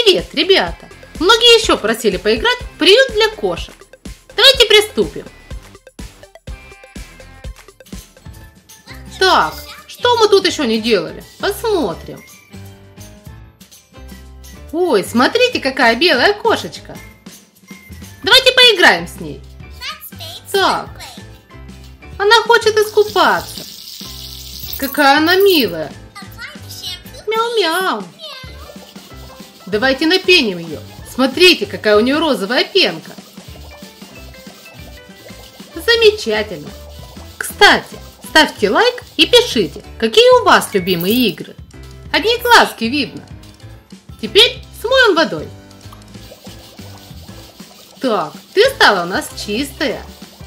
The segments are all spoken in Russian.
Привет, ребята! Многие еще просили поиграть в приют для кошек. Давайте приступим. Так, что мы тут еще не делали? Посмотрим. Ой, смотрите, какая белая кошечка. Давайте поиграем с ней. Так, она хочет искупаться. Какая она милая. Мяу-мяу. Давайте напеним ее. Смотрите, какая у нее розовая пенка. Замечательно. Кстати, ставьте лайк и пишите, какие у вас любимые игры. Одни глазки видно. Теперь смоем водой. Так, ты стала у нас чистая.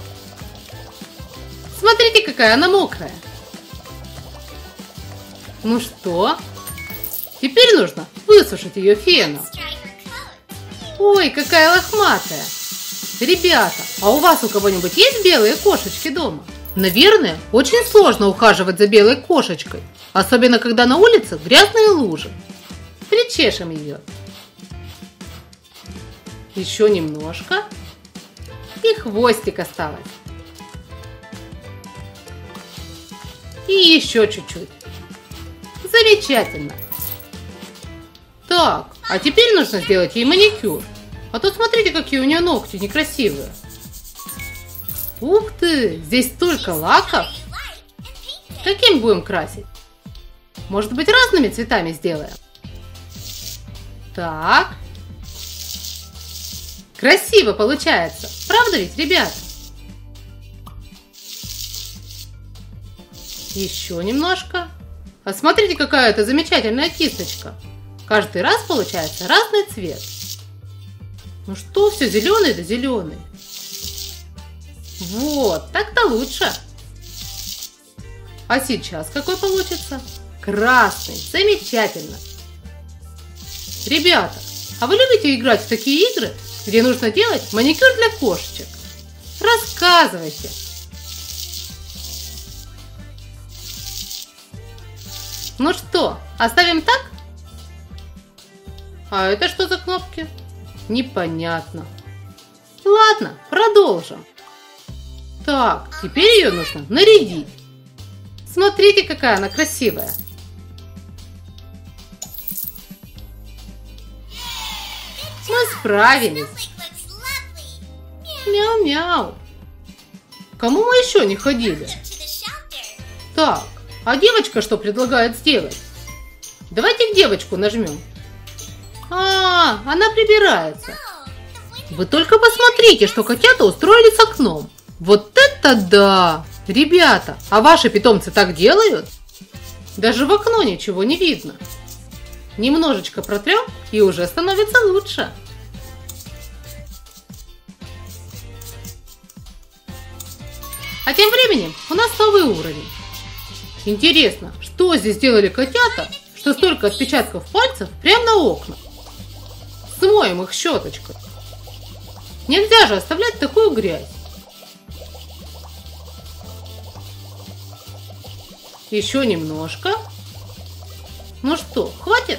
Смотрите, какая она мокрая. Ну что? Теперь нужно высушить ее феном. Ой, какая лохматая. Ребята, а у вас у кого-нибудь есть белые кошечки дома? Наверное, очень сложно ухаживать за белой кошечкой. Особенно, когда на улице грязные лужи. Причешем ее. Еще немножко. И хвостик осталось. И еще чуть-чуть. Замечательно. Так, а теперь нужно сделать ей маникюр. А то смотрите, какие у нее ногти некрасивые. Ух ты, здесь столько лаков. Каким будем красить? Может быть, разными цветами сделаем? Так. Красиво получается. Правда ведь, ребята? Еще немножко. А смотрите, какая это замечательная кисточка. Каждый раз получается разный цвет. Ну что, все зеленый да зеленый. Вот, так-то лучше. А сейчас какой получится? Красный, замечательно. Ребята, а вы любите играть в такие игры, где нужно делать маникюр для кошечек? Рассказывайте. Ну что, оставим так? А это что за кнопки? Непонятно. Ладно, продолжим. Так, теперь ее нужно нарядить. Смотрите, какая она красивая. Мы справились. Мяу-мяу. Кому мы еще не ходили? Так, а девочка что предлагает сделать? Давайте в девочку нажмем. А, она прибирается. Вы только посмотрите, что котята устроили с окном. Вот это да! Ребята, а ваши питомцы так делают? Даже в окно ничего не видно. Немножечко протрем, и уже становится лучше. А тем временем у нас новый уровень. Интересно, что здесь делали котята, что столько отпечатков пальцев прямо на окна? Смоем их щеточкой. Нельзя же оставлять такую грязь. Еще немножко. Ну что, хватит?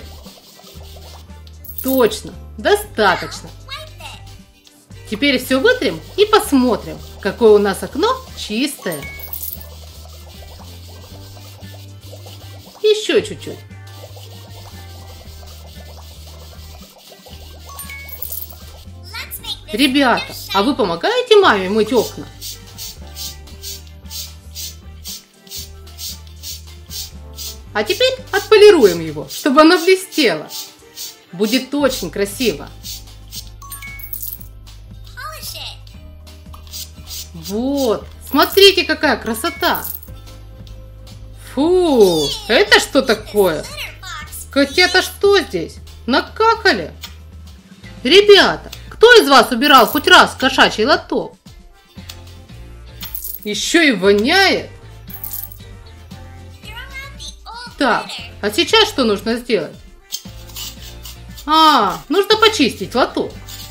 Точно, достаточно. Теперь все вытрем и посмотрим, какое у нас окно чистое. Еще чуть-чуть. Ребята, а вы помогаете маме мыть окна? А теперь отполируем его, чтобы оно блестело. Будет очень красиво. Вот, смотрите, какая красота. Фу, это что такое? Котята что здесь? Накакали? Ребята, кто из вас убирал хоть раз кошачий лоток? Еще и воняет. Так, а сейчас что нужно сделать? А, нужно почистить лоток.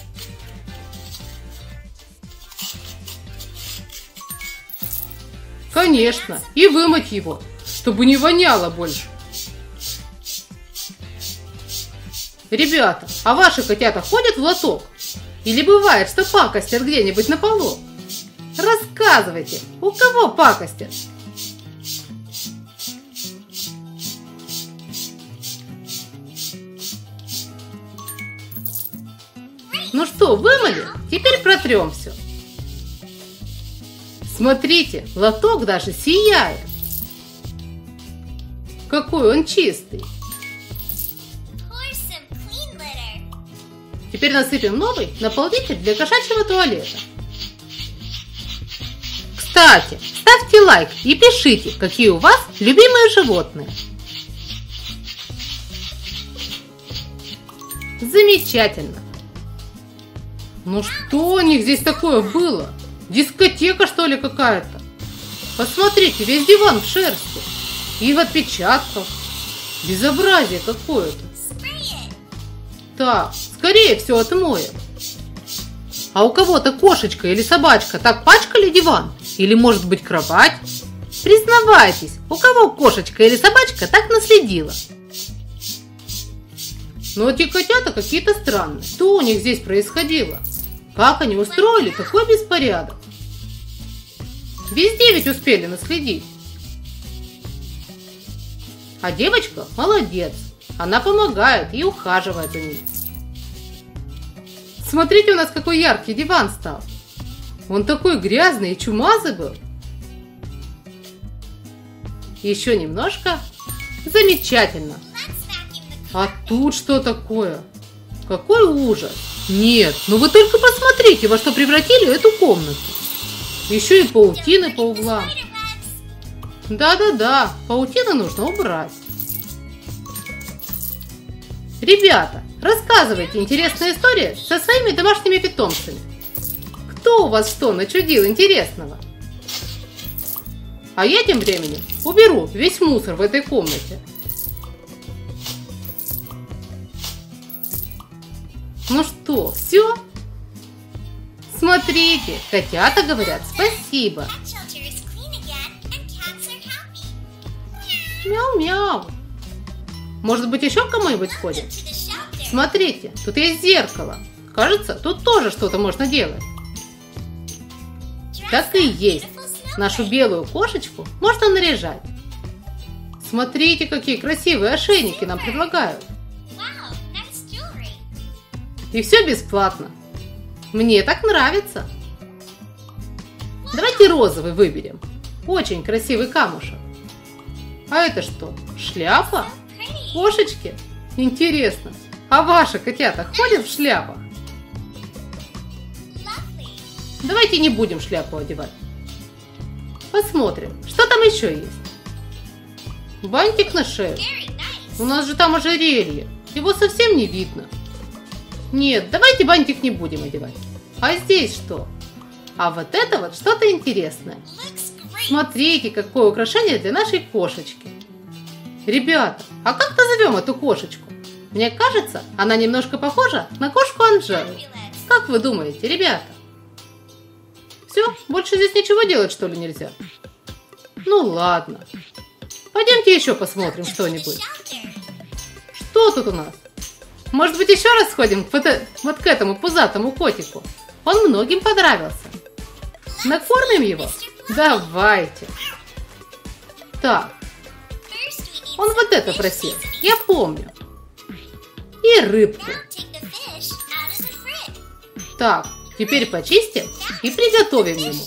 Конечно, и вымыть его, чтобы не воняло больше. Ребята, а ваши котята ходят в лоток? Или бывает, что пакостят где-нибудь на полу? Рассказывайте, у кого пакостят? Ну что, вымыли? Теперь протрем все. Смотрите, лоток даже сияет. Какой он чистый. Теперь насыпем новый наполнитель для кошачьего туалета. Кстати, ставьте лайк и пишите, какие у вас любимые животные. Замечательно. Ну что у них здесь такое было? Дискотека, что ли, какая-то? Посмотрите, весь диван в шерсти и в отпечатках. Безобразие какое-то. Так, скорее все отмоем. А у кого-то кошечка или собачка так пачкали диван? Или, может быть, кровать? Признавайтесь, у кого кошечка или собачка так наследила? Но эти котята какие-то странные. Что у них здесь происходило? Как они устроили такой беспорядок? Везде ведь успели наследить. А девочка молодец. Она помогает и ухаживает за ним. Смотрите, у нас какой яркий диван стал. Он такой грязный и чумазый был. Еще немножко. Замечательно. А тут что такое? Какой ужас. Нет, ну вы только посмотрите, во что превратили эту комнату. Еще и паутины по углам. Да-да-да, паутину нужно убрать. Ребята, рассказывайте интересные истории со своими домашними питомцами. Кто у вас что начудил интересного? А я тем временем уберу весь мусор в этой комнате. Ну что, все? Смотрите, котята говорят спасибо. Мяу-мяу. Может быть, еще к кому-нибудь сходим? Смотрите, тут есть зеркало. Кажется, тут тоже что-то можно делать. Так и есть. Нашу белую кошечку можно наряжать. Смотрите, какие красивые ошейники нам предлагают. И все бесплатно. Мне так нравится. Давайте розовый выберем. Очень красивый камушек. А это что? Шляпа? Кошечки? Интересно, а ваши котята ходят в шляпах? Давайте не будем шляпу одевать. Посмотрим, что там еще есть. Бантик на шею. У нас же там ожерелье. Его совсем не видно. Нет, давайте бантик не будем одевать. А здесь что? А вот это вот что-то интересное. Смотрите, какое украшение для нашей кошечки. Ребята, а как назовем эту кошечку? Мне кажется, она немножко похожа на кошку Анжелу. Как вы думаете, ребята? Все, больше здесь ничего делать, что ли, нельзя? Ну ладно. Пойдемте еще посмотрим что-нибудь. Что тут у нас? Может быть, еще раз сходим вот к этому пузатому котику? Он многим понравился. Накормим его? Давайте. Так. Он вот это просил. Я помню. И рыбку. Так, теперь почистим и приготовим ему.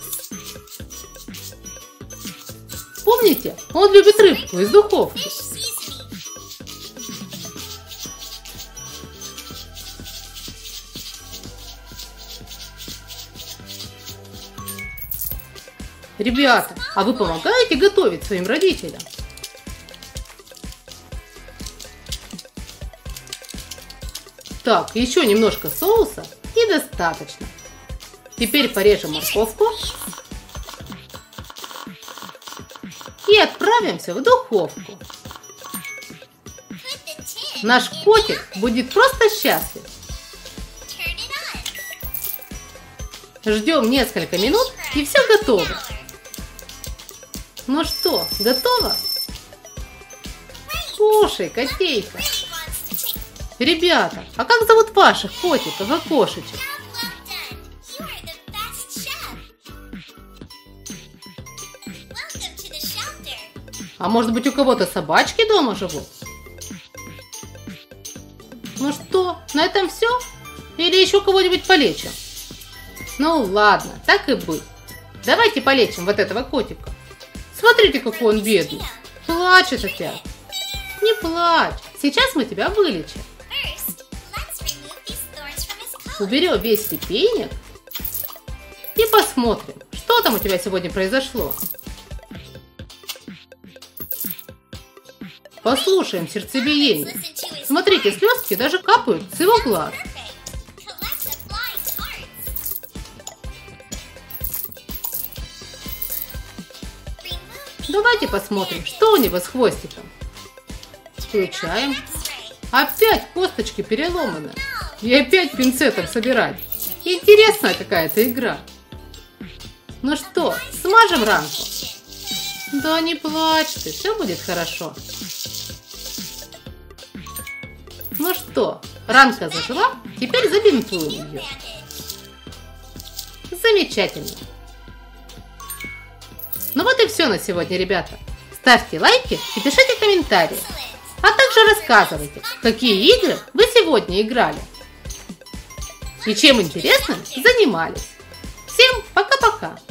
Помните, он любит рыбку из духовки. Ребята, а вы помогаете готовить своим родителям? Так, еще немножко соуса и достаточно. Теперь порежем морковку и отправимся в духовку. Наш котик будет просто счастлив. Ждем несколько минут и все готово. Ну что, готово? Кушай, котейка. Ребята, а как зовут ваших котиков и кошечек? А может быть, у кого-то собачки дома живут? Ну что, на этом все? Или еще кого-нибудь полечим? Ну ладно, так и быть. Давайте полечим вот этого котика. Смотрите, какой он бедный. Плачет опять. Не плачь, сейчас мы тебя вылечим. Уберем весь степенек и посмотрим, что там у тебя сегодня произошло. Послушаем сердцебиение. Смотрите, слезки даже капают с его глаз. Давайте посмотрим, что у него с хвостиком. Включаем. Опять косточки переломаны. И опять пинцетом собирать. Интересная какая-то игра. Ну что, смажем ранку? Да не плачь ты, все будет хорошо. Ну что, ранка зажила, теперь забинтуем ее. Замечательно. Ну вот и все на сегодня, ребята. Ставьте лайки и пишите комментарии. А также рассказывайте, в какие игры вы сегодня играли. И чем интересным занимались. Всем пока-пока.